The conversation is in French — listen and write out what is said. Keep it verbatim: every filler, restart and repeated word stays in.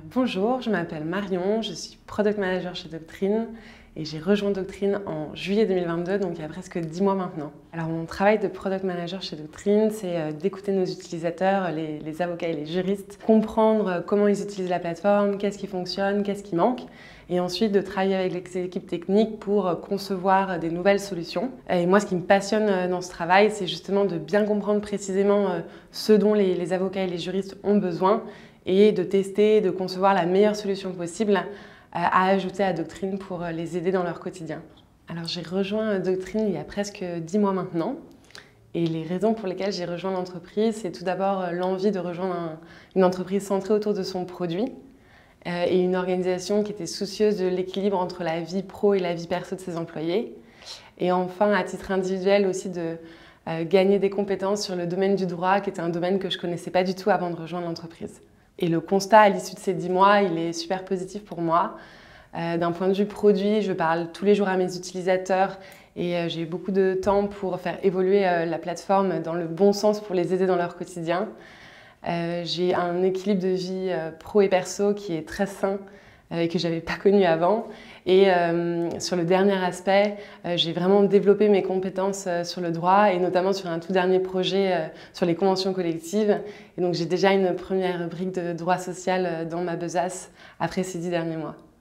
Bonjour, je m'appelle Marion, je suis Product Manager chez Doctrine et j'ai rejoint Doctrine en juillet deux mille vingt-deux, donc il y a presque dix mois maintenant. Alors mon travail de Product Manager chez Doctrine, c'est d'écouter nos utilisateurs, les, les avocats et les juristes, comprendre comment ils utilisent la plateforme, qu'est-ce qui fonctionne, qu'est-ce qui manque, et ensuite de travailler avec les équipes techniques pour concevoir des nouvelles solutions. Et moi, ce qui me passionne dans ce travail, c'est justement de bien comprendre précisément ce dont les, les avocats et les juristes ont besoin et de tester, de concevoir la meilleure solution possible à ajouter à Doctrine pour les aider dans leur quotidien. Alors j'ai rejoint Doctrine il y a presque dix mois maintenant. Et les raisons pour lesquelles j'ai rejoint l'entreprise, c'est tout d'abord l'envie de rejoindre un, une entreprise centrée autour de son produit euh, et une organisation qui était soucieuse de l'équilibre entre la vie pro et la vie perso de ses employés. Et enfin, à titre individuel aussi, de euh, gagner des compétences sur le domaine du droit, qui était un domaine que je ne connaissais pas du tout avant de rejoindre l'entreprise. Et le constat à l'issue de ces dix mois, il est super positif pour moi. Euh, D'un point de vue produit, je parle tous les jours à mes utilisateurs et euh, j'ai eu beaucoup de temps pour faire évoluer euh, la plateforme dans le bon sens pour les aider dans leur quotidien. Euh, j'ai un équilibre de vie euh, pro et perso qui est très sain euh, et que je n'avais pas connu avant. Et euh, sur le dernier aspect, euh, j'ai vraiment développé mes compétences euh, sur le droit et notamment sur un tout dernier projet euh, sur les conventions collectives. Et donc j'ai déjà une première brique de droit social euh, dans ma besace après ces dix derniers mois.